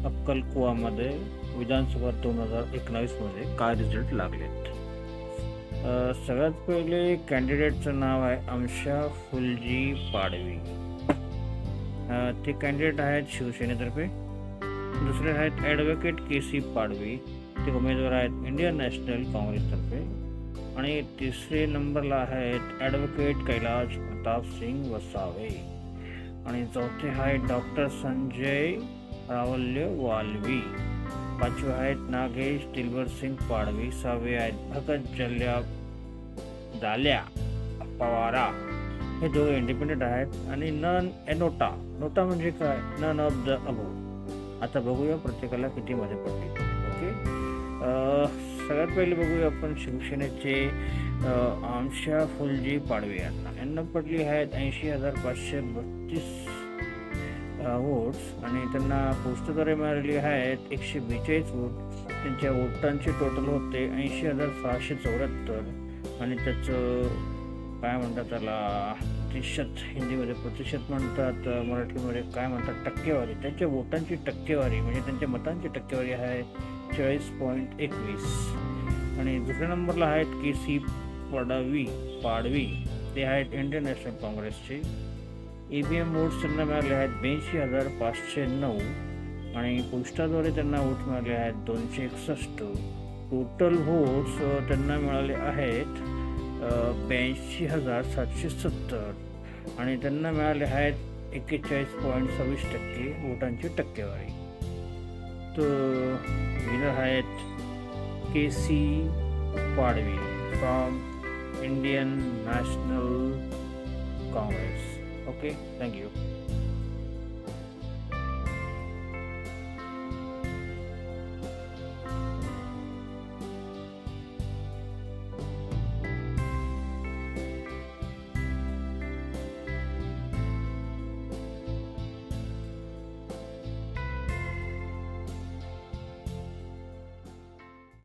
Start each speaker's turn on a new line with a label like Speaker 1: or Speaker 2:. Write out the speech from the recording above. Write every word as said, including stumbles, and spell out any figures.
Speaker 1: अक्कलकुवामध्ये विधानसभा दोन हजार एकोणावीसमध्ये काय रिझल्ट लागलेत. सगळ्यात पहिले कॅन्डिडेटचं नाव आहे आमशा फुलजी पाडवी. ते कॅन्डिडेट आहेत शिवसेनेतर्फे. दुसरे आहेत ॲडव्होकेट के सी पाडवी, ते उमेदवार आहेत इंडियन नॅशनल काँग्रेसतर्फे. आणि तिसरे नंबरला आहेत ॲडव्होकेट कैलाश प्रताप सिंग वसावे. आणि चौथे आहेत डॉक्टर संजय रावल्य वाल्वी. पाचवे आहेत नागेश दिलबर सिंग पाडवी. सहावे आहेत भगत जल्या दाल्या पवारा. हे दोघे इंडिपेंडेंट आहेत. आणि नन एनोटा नोटा म्हणजे काय, नन ऑफ द अबो. आता बघूया प्रत्येकाला किती मध्ये पडली. ओके, सगळ्यात पहिले बघूया आपण शिवसेनेचे आमशा फुलजी पाडवे यांना यांना पडली आहेत ऐंशी हजार पाचशे बत्तीस वोट्स. आणि त्यांना पोस्टद्वारे मिळालेली आहेत एकशे बेचाळीस वोट. त्यांच्या वोटांचे टोटल होते ऐंशी हजार सहाशे चौऱ्याहत्तर. आणि त्याचं काय म्हणतात त्याला प्रतिशत, हिंदीमध्ये प्रतिशत म्हणतात, मराठीमध्ये काय म्हणतात टक्केवारी. त्यांच्या वोटांची टक्केवारी म्हणजे त्यांच्या मतांची टक्केवारी आहे चाळीस पॉईंट एकवीस. आणि दुसऱ्या नंबरला आहेत के सी पाडवी पाडवी ते आहेत इंडियन नॅशनल काँग्रेसचे. ई व्ही एम वोट्स त्यांना मिळाले आहेत ब्याऐंशी हजार पाचशे नऊ. आणि पोस्टाद्वारे त्यांना वोट मिळाले आहेत दोनशे एकसष्ट. टोटल वोट्स त्यांना मिळाले आहेत ब्याऐंशी हजार सातशे सत्तर. आणि त्यांना मिळाले आहेत एक्केचाळीस पॉईंट सव्वीस टक्के वोटांची टक्केवारी. तर विनर आहेत K C Padvi from Indian National Congress. Okay, thank you.